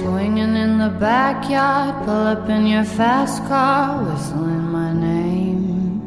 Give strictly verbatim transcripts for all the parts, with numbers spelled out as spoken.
Swinging in the backyard, pull up in your fast car, whistling my name.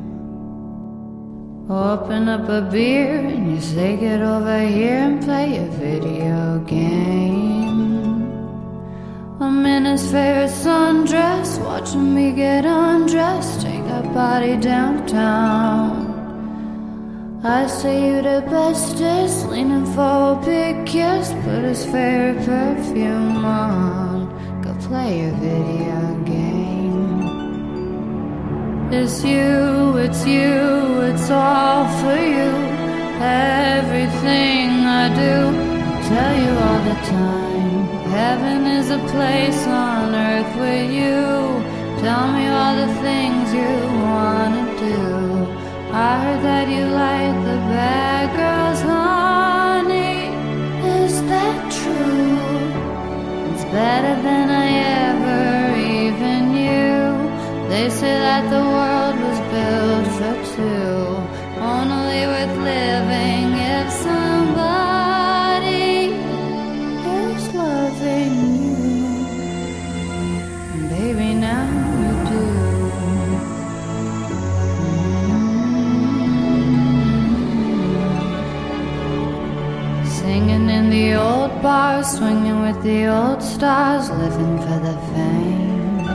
Open up a beer and you say get over here and play a video game. I'm in his favorite sundress, watching me get undressed, take that body downtown. I say you the bestest, leaning for a big kiss, put his favorite perfume on, go play a video game. It's you, it's you, it's all for you. Everything I do, I tell you all the time. Heaven is a place on earth with you. Tell me all the things you wanna do. I heard that you like the bad girls, honey. Is that true? It's better than I ever even knew. They say that the world was built for two, only worth living if somebody is loving you. Baby, now you do. Singing in the old bars, swinging with the old stars, living for the fame.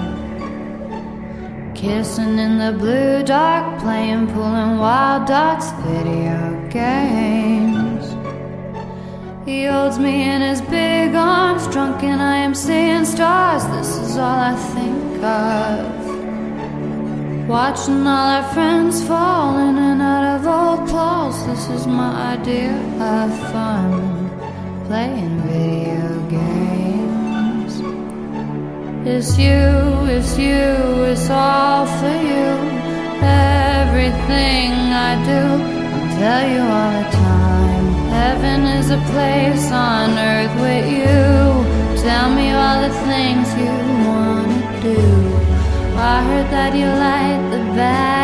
Kissing in the blue dark, playing pool and wild dots, video games. He holds me in his big arms, drunk and I am seeing stars. This is all I think of. Watching all our friends fall in and out of old clothes. This is my idea of fun, playing video games. It's you, it's you, it's all for you. Everything I do, I'll tell you all the time. Heaven is a place on earth with you. Tell me all the things you wanna do. I heard that you like the bad